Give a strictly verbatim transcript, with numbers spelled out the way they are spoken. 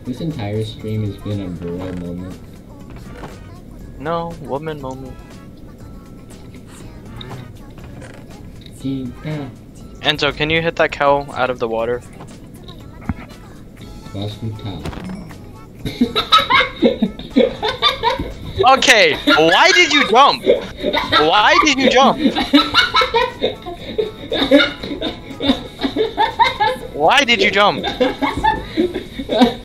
This entire stream has been a bro moment. No, woman moment. Yeah. Enzo, can you hit that cow out of the water? Okay, why did you jump? Why did you jump? Why did you jump?